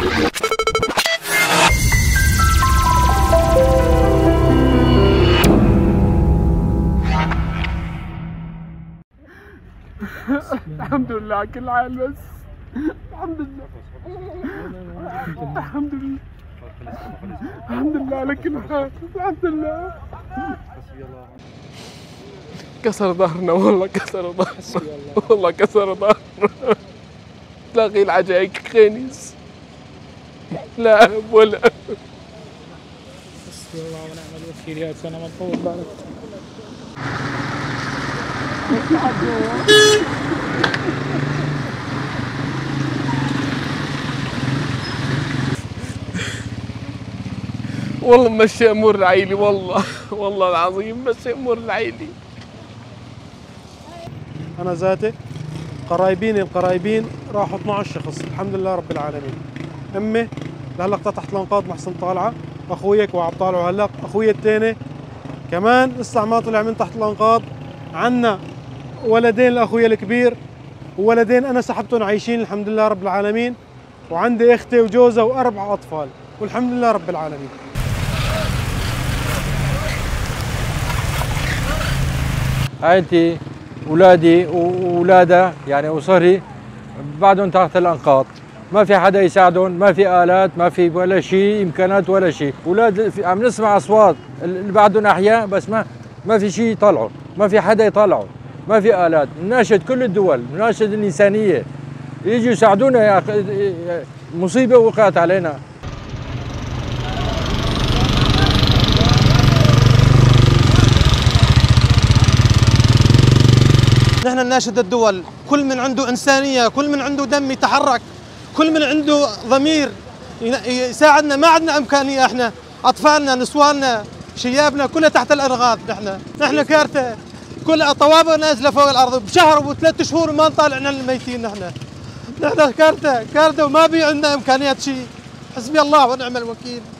الحمد لله على كل حال. بس الحمد لله الحمد لله الحمد لله على كل حال. الحمد لله. كسر ظهرنا والله، كسر ظهرنا والله، كسر ظهرنا. تلاقي العجايك خنيس لا أب ولا أب. حسبي الله ونعم الوكيل. يا سنة مطول بالك. والله مشي امور العيلي، والله والله العظيم مشي امور العيلي. انا ذاتي القرايبين راحوا 12 شخص الحمد لله رب العالمين. امي لهلا تحت الانقاض محسن طالعه، اخويك وعم طالعوا هلا، اخوي الثاني كمان لسه ما طلع من تحت الانقاض. عنا ولدين لاخويا الكبير وولدين انا سحبتهم عايشين الحمد لله رب العالمين، وعندي اختي وجوزها واربع اطفال والحمد لله رب العالمين. عائلتي اولادي واولادها يعني وصهري بعدهم تحت الانقاض، ما في حدا يساعدهم، ما في آلات، ما في ولا شيء امكانات ولا شيء. اولاد عم نسمع اصوات اللي بعدهم احياء بس ما في شيء يطلعوا، ما في حدا يطلعوا، ما في آلات. نناشد كل الدول، نناشد الإنسانية يجوا يساعدونا. يا أخي مصيبة وقعت علينا. نحن نناشد الدول، كل من عنده إنسانية، كل من عنده دم يتحرك، كل من عنده ضمير يساعدنا. ما عندنا إمكانية، احنا أطفالنا نسواننا شيابنا كلها تحت الأرغاف. نحن كارثة، كل طوابق نازلة فوق الأرض بشهر و3 شهور ما نطالع الميتين. نحن كارثة وما بي عندنا إمكانيات شيء. حسبي الله ونعم الوكيل.